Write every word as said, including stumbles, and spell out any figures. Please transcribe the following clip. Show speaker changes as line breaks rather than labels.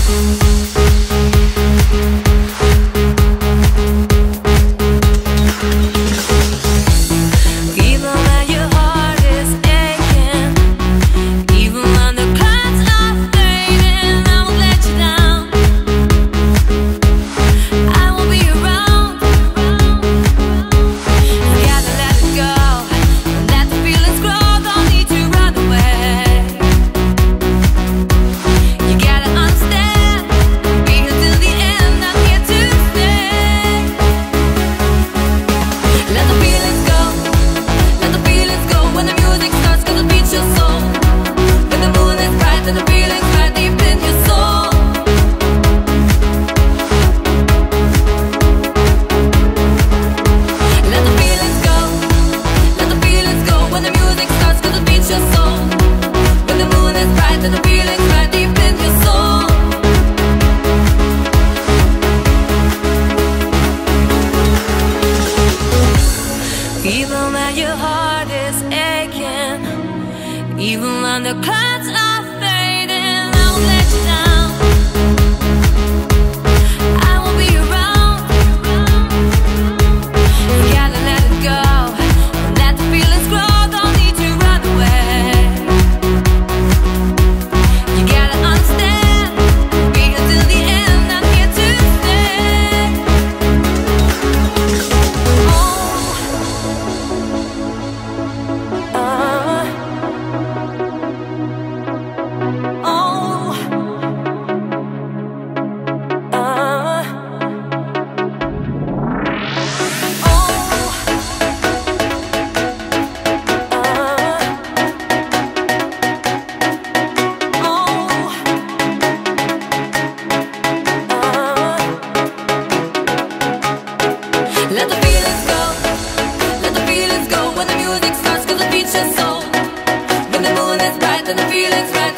Even when your heart is aching, even when the clouds are fading, I won't let you down. I will be around. You gotta let it go, let the feelings grow. Don't need to run away. You gotta understand, be here till the end. I'm here to stay. Oh. Let the feelings go, let the feelings go when the music starts, 'cause it beats your soul. When the moon is bright and the feeling's right.